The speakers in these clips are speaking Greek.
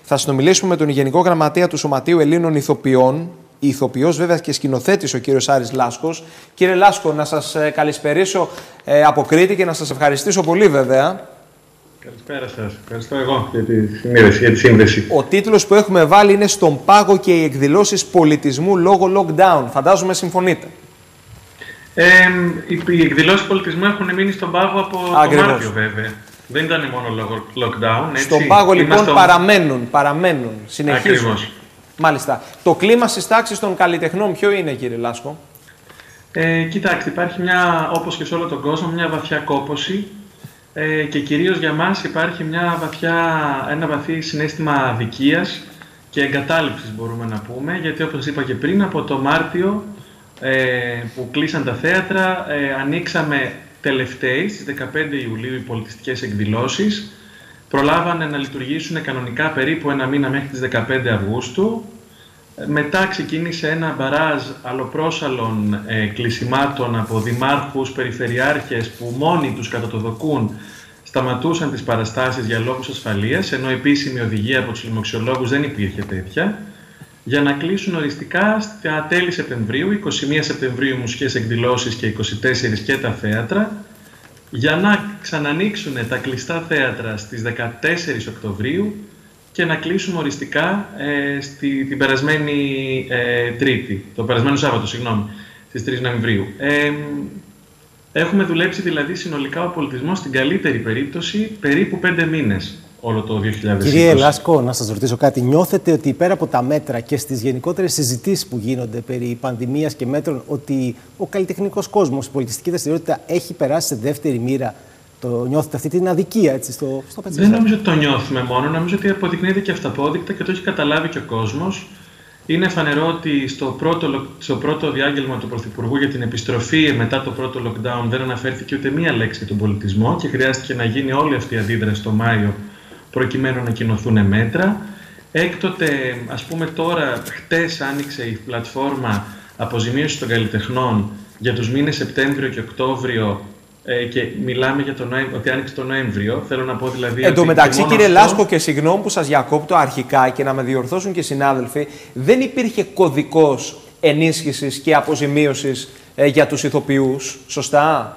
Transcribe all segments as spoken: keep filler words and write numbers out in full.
Θα συνομιλήσουμε με τον Γενικό Γραμματέα του Σωματείου Ελλήνων Ηθοποιών, ηθοποιός βέβαια και σκηνοθέτης ο κύριος Άρης Λάσκος. Κύριε Λάσκο, να σας καλησπερίσω ε, από Κρήτη και να σας ευχαριστήσω πολύ βέβαια. Καλησπέρα σας. Ευχαριστώ εγώ για τη, συνείδηση, για τη σύνδεση. Ο τίτλος που έχουμε βάλει είναι «Στον πάγο και οι εκδηλώσεις πολιτισμού λόγω lockdown». Φαντάζομαι συμφωνείτε. Ε, οι, οι εκδηλώσεις πολιτισμού έχουν μείνει στον πάγο από Ακριβώς. το Μάρτιο βέβαια. Δεν ήταν μόνο λόγω lockdown. Έτσι. Στον πάγο λοιπόν στο... παραμένουν, παραμένουν, συνεχίζουν. Ακριβώς. Μάλιστα. Το κλίμα στις τάξεις των καλλιτεχνών ποιο είναι, κύριε Λάσκο? Ε, κοιτάξτε, υπάρχει μια, όπως και σε όλο τον κόσμο, μια βαθιά κόπωση ε, και κυρίως για μας υπάρχει μια βαθιά, ένα βαθύ συναίσθημα αδικίας και εγκατάλειψης μπορούμε να πούμε, γιατί όπως είπα και πριν, από το Μάρτιο ε, που κλείσαν τα θέατρα, ε, ανοίξαμε τελευταίοι στις δεκαπέντε Ιουλίου οι πολιτιστικές εκδηλώσεις. Προλάβανε να λειτουργήσουν κανονικά περίπου ένα μήνα μέχρι τις δεκαπέντε Αυγούστου. Μετά ξεκίνησε ένα μπαράζ αλλοπρόσαλλων ε, κλεισιμάτων από δημάρχους, περιφερειάρχες που μόνοι τους κατά το δοκούν σταματούσαν τις παραστάσεις για λόγους ασφαλείας, ενώ επίσημη οδηγία από τους λοιμοξιολόγους δεν υπήρχε τέτοια, για να κλείσουν οριστικά στα τέλη Σεπτεμβρίου, εικοστή πρώτη Σεπτεμβρίου μουσικές εκδηλώσεις και εικοστή τέταρτη και τα θέατρα, για να ξανανοίξουν τα κλειστά θέατρα στις δεκατέσσερις Οκτωβρίου και να κλείσουμε οριστικά ε, στη, την περασμένη ε, Τρίτη, το περασμένο Σάββατο, συγγνώμη, στις τρεις Νοεμβρίου. Ε, έχουμε δουλέψει δηλαδή συνολικά ο πολιτισμός στην καλύτερη περίπτωση περίπου πέντε μήνες όλο το δύο χιλιάδες είκοσι. Κύριε Λάσκο, να σας ρωτήσω κάτι. Νιώθετε ότι πέρα από τα μέτρα και στις γενικότερες συζητήσεις που γίνονται περί πανδημίας και μέτρων, ότι ο καλλιτεχνικός κόσμος, η πολιτιστική δραστηριότητα έχει περάσει σε δεύτερη μοίρα? Το νιώθετε αυτή την αδικία έτσι, στο, στο πετσί? Δεν νομίζω ότι το νιώθουμε μόνο. Νομίζω ότι αποδεικνύεται και αυταπόδεικτα και το έχει καταλάβει και ο κόσμος. Είναι φανερό ότι στο πρώτο, στο πρώτο διάγγελμα του Πρωθυπουργού για την επιστροφή μετά το πρώτο lockdown δεν αναφέρθηκε ούτε μία λέξη για τον πολιτισμό και χρειάστηκε να γίνει όλη αυτή η αντίδραση το Μάιο προκειμένου να κοινωθούν μέτρα. Έκτοτε, ας πούμε τώρα, χτες άνοιξε η πλατφόρμα αποζημίωσης των καλλιτεχνών για τους μήνες Σεπτέμβριο και Οκτώβριο ε, και μιλάμε για το Νοέμβριο, ότι άνοιξε το Νοέμβριο. Θέλω να πω δηλαδή. Εν τω μεταξύ, κύριε αυτό... Λάσκο, και συγγνώμη που σας διακόπτω αρχικά και να με διορθώσουν και οι συνάδελφοι, δεν υπήρχε κωδικός ενίσχυσης και αποζημίωσης ε, για τους ηθοποιούς, σωστά?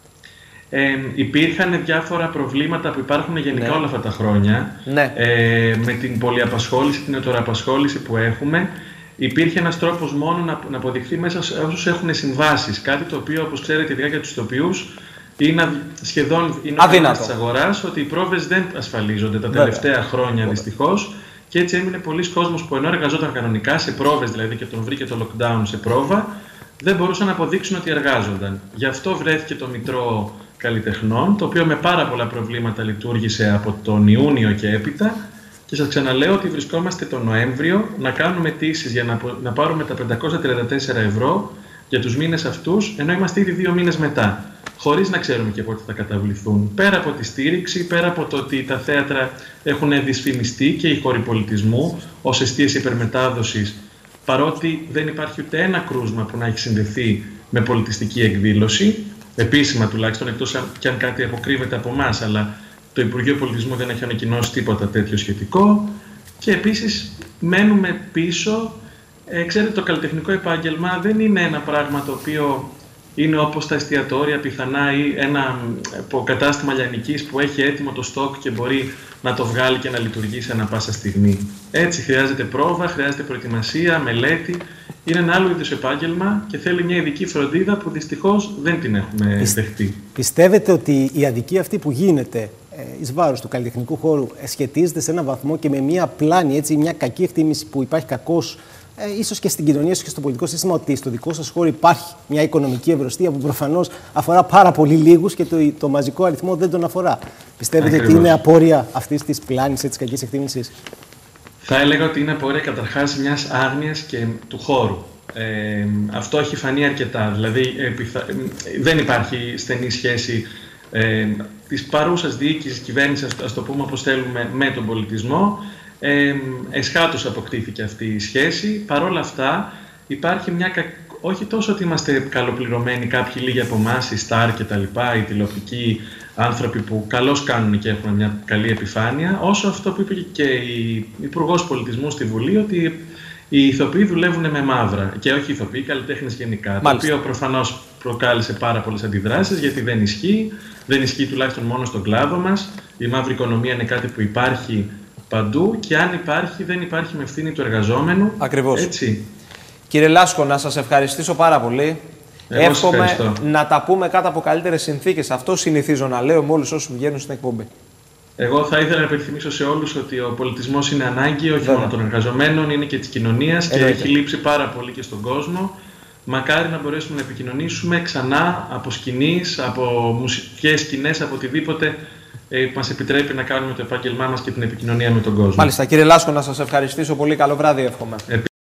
Ε, υπήρχαν διάφορα προβλήματα που υπάρχουν γενικά ναι. όλα αυτά τα χρόνια. Ναι. Ε, με την πολυαπασχόληση, την ετεροαπασχόληση που έχουμε. Υπήρχε ένας τρόπος μόνο να, να αποδειχθεί μέσα σε όσους έχουν συμβάσεις. Κάτι το οποίο, όπως ξέρετε, ειδικά για τους ηθοποιούς, είναι σχεδόν αδύνατο της αγοράς, ότι οι πρόβες δεν ασφαλίζονται τα τελευταία Βέβαια. χρόνια δυστυχώς. Και έτσι έμεινε πολλοί κόσμος που ενώ εργαζόταν κανονικά, σε πρόβες δηλαδή, και τον βρήκε το lockdown σε πρόβα, δεν μπορούσαν να αποδείξουν ότι εργάζονταν. Γι' αυτό βρέθηκε το Μητρό Καλλιτεχνών, το οποίο με πάρα πολλά προβλήματα λειτουργήσε από τον Ιούνιο και έπειτα. Και σας ξαναλέω ότι βρισκόμαστε τον Νοέμβριο να κάνουμε αιτήσεις για να, να πάρουμε τα πεντακόσια τριάντα τέσσερα ευρώ για τους μήνες αυτούς, ενώ είμαστε ήδη δύο μήνες μετά, χωρίς να ξέρουμε και πότε θα καταβληθούν. Πέρα από τη στήριξη, πέρα από το ότι τα θέατρα έχουν δυσφημιστεί και οι χώροι πολιτισμού ως εστίες υπερμετάδοσης, παρότι δεν υπάρχει ούτε ένα κρούσμα που να έχει συνδεθεί με πολιτιστική εκδήλωση, επίσημα τουλάχιστον, εκτός κι αν κάτι αποκρύβεται από εμάς, αλλά το Υπουργείο Πολιτισμού δεν έχει ανακοινώσει τίποτα τέτοιο σχετικό. Και επίσης μένουμε πίσω. Ε, ξέρετε, το καλλιτεχνικό επάγγελμα δεν είναι ένα πράγμα το οποίο είναι όπως τα εστιατόρια πιθανά ή ένα κατάστημα λιανικής που έχει έτοιμο το στόκ και μπορεί να το βγάλει και να λειτουργήσει ανά πάσα στιγμή. Έτσι χρειάζεται πρόβα, χρειάζεται προετοιμασία, μελέτη. Είναι ένα άλλο είδος επάγγελμα και θέλει μια ειδική φροντίδα που δυστυχώς δεν την έχουμε Πιστε... δεχτεί. Πιστεύετε ότι η αδικία αυτή που γίνεται εις βάρος του καλλιτεχνικού χώρου σχετίζεται σε έναν βαθμό και με μια πλάνη, έτσι, μια κακή εκτίμηση που υπάρχει κακώς, ε, ίσως και στην κοινωνία, ίσως και στο πολιτικό σύστημα, ότι στο δικό σας χώρο υπάρχει μια οικονομική ευρωστία που προφανώς αφορά πάρα πολύ λίγους και το, το μαζικό αριθμό δεν τον αφορά? Πιστεύετε Ακριβώς. ότι είναι απόρρια αυτής της πλάνης, της κακής εκτίμησης? Θα έλεγα ότι είναι απόρρια καταρχάς μιας άγνοιας και του χώρου. Ε, αυτό έχει φανεί αρκετά. Δηλαδή, επιθα... δεν υπάρχει στενή σχέση ε, της παρούσας διοίκησης, κυβέρνησης, ας το πούμε όπως θέλουμε, με τον πολιτισμό. Ε, εσχάτως αποκτήθηκε αυτή η σχέση. Παρ' όλα αυτά, υπάρχει μια. Όχι τόσο ότι είμαστε καλοπληρωμένοι κάποιοι λίγοι από εμάς, οι στάρ και τα λοιπά, οι τηλεοπτικοί άνθρωποι που καλώς κάνουν και έχουν μια καλή επιφάνεια, όσο αυτό που είπε και η Υπουργός Πολιτισμού στη Βουλή, ότι οι ηθοποιοί δουλεύουν με μαύρα. Και όχι οι ηθοποιοί, οι καλλιτέχνες γενικά. Μάλιστα. Το οποίο προφανώς προκάλεσε πάρα πολλές αντιδράσεις, γιατί δεν ισχύει. Δεν ισχύει τουλάχιστον μόνο στον κλάδο μας. Η μαύρη οικονομία είναι κάτι που υπάρχει παντού και αν υπάρχει, δεν υπάρχει με ευθύνη του εργαζόμενου. Ακριβώς. Έτσι. Κύριε Λάσκο, να σας ευχαριστήσω πάρα πολύ. Εγώ Εύχομαι να τα πούμε κάτω από καλύτερες συνθήκες. Αυτό συνηθίζω να λέω με όλους όσους βγαίνουν στην εκπομπή. Εγώ θα ήθελα να υπενθυμίσω σε όλους ότι ο πολιτισμός είναι ανάγκη, όχι Βέβαια. μόνο των εργαζομένων, είναι και της κοινωνίας και έχει λείψει πάρα πολύ και στον κόσμο. Μακάρι να μπορέσουμε να επικοινωνήσουμε ξανά από σκηνής, από μουσικές σκηνές, από οτιδήποτε ε, μας επιτρέπει να κάνουμε το επάγγελμά μας και την επικοινωνία με τον κόσμο. Μάλιστα, κύριε Λάσκο, να σας ευχαριστήσω πολύ. Καλό βράδυ, εύχομαι.